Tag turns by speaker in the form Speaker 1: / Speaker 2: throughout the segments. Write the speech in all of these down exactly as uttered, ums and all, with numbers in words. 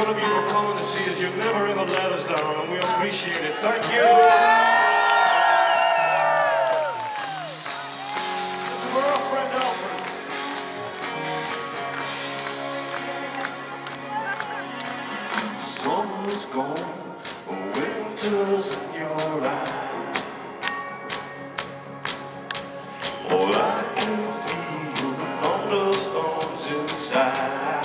Speaker 1: of you for coming to see us. You've never ever let us down, and we appreciate it. Thank you. This is for our friend Alfred. Summer's gone, winter's in your eyes. All I can feel the thunderstorms inside.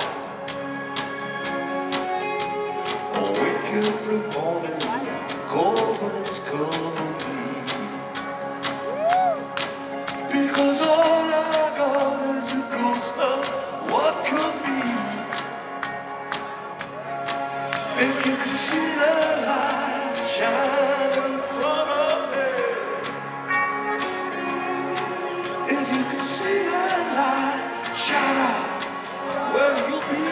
Speaker 1: I wake every morning, cold winds cover me. Because all I got is a ghost of what could be. If you could see the light shine in front of me, if you could see that light shine out, where you'll be.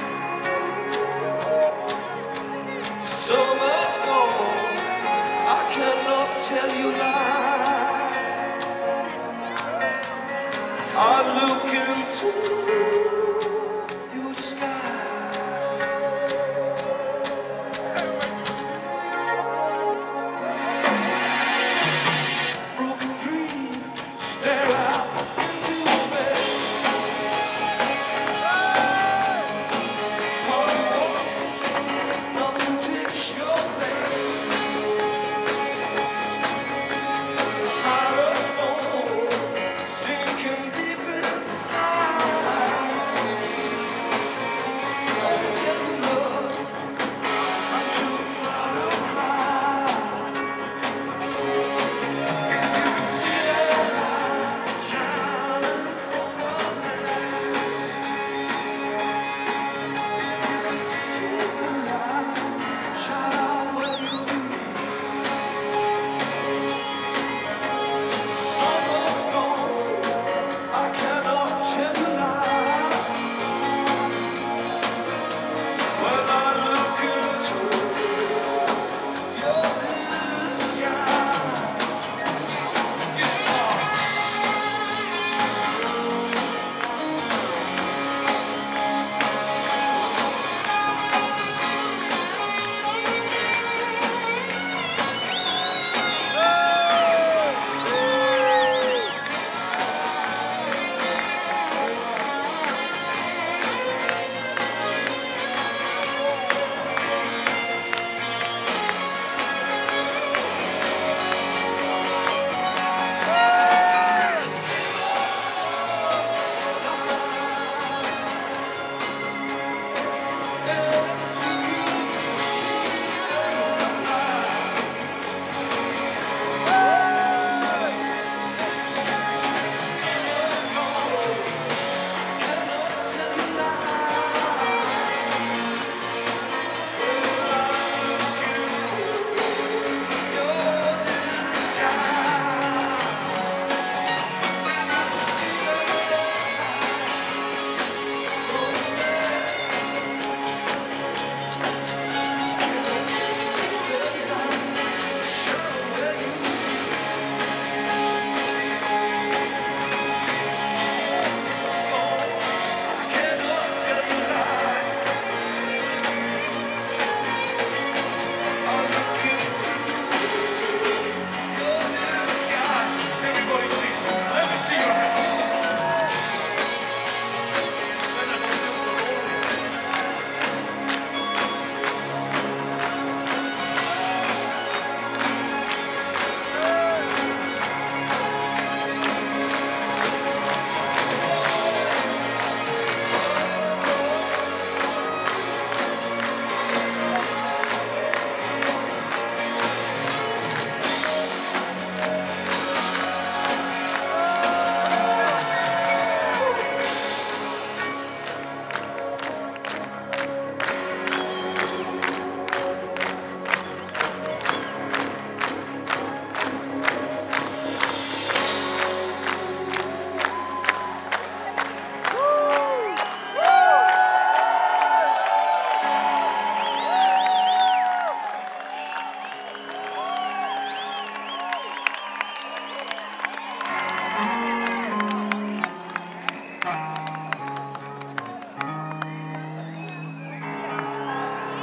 Speaker 1: Summer's gone, I cannot tell you lie. I look into your sky. Broken dreams stare out into space. Nothing takes your place. Sinking deep inside.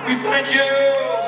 Speaker 1: We thank you.